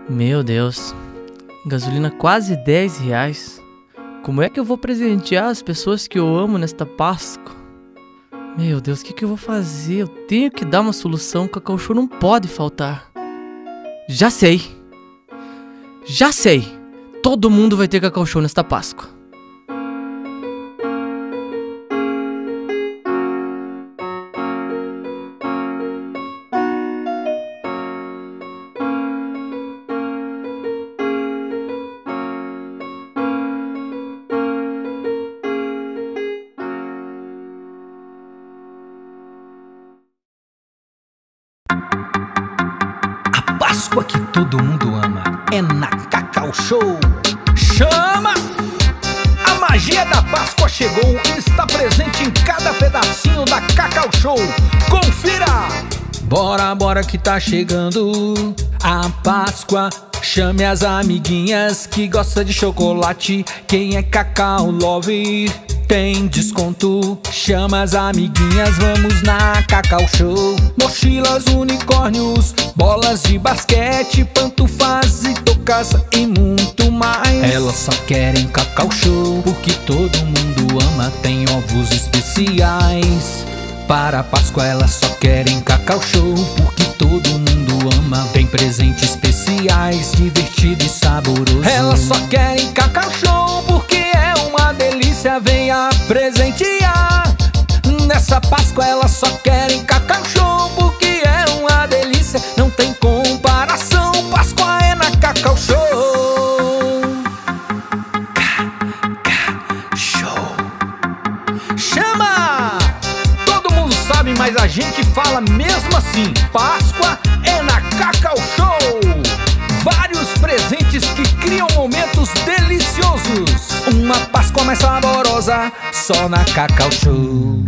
Meu Deus, gasolina quase R$ 10. Como é que eu vou presentear as pessoas que eu amo nesta Páscoa? Meu Deus, o que eu vou fazer? Eu tenho que dar uma solução, o Cacau Show não pode faltar. Já sei! Já sei! Todo mundo vai ter Cacau Show nesta Páscoa. Páscoa que todo mundo ama é na Cacau Show. Chama! A magia da Páscoa chegou e está presente em cada pedacinho da Cacau Show. Confira! Bora, bora que tá chegando a Páscoa. Chame as amiguinhas que gosta de chocolate. Quem é Cacau Lover tem desconto. Chama as amiguinhas, vamos na Cacau Show. Mochilas, unicórnios, bolas de basquete, pantufas e toucas e muito mais. Elas só querem Cacau Show, porque todo mundo ama. Tem ovos especiais. Para a Páscoa elas só querem Cacau Show, porque todo mundo ama. Tem presentes especiais, divertido e saboroso. Elas só querem Cacau Show, porque é uma delícia. Venha presentear. Nessa Páscoa elas só querem Cacau Show, porque é uma delícia. Não tem comparação, Páscoa é na Cacau Show. Cacau Show. Chama! Sabe, mas a gente fala mesmo assim. Páscoa é na Cacau Show. Vários presentes que criam momentos deliciosos. Uma Páscoa mais saborosa só na Cacau Show.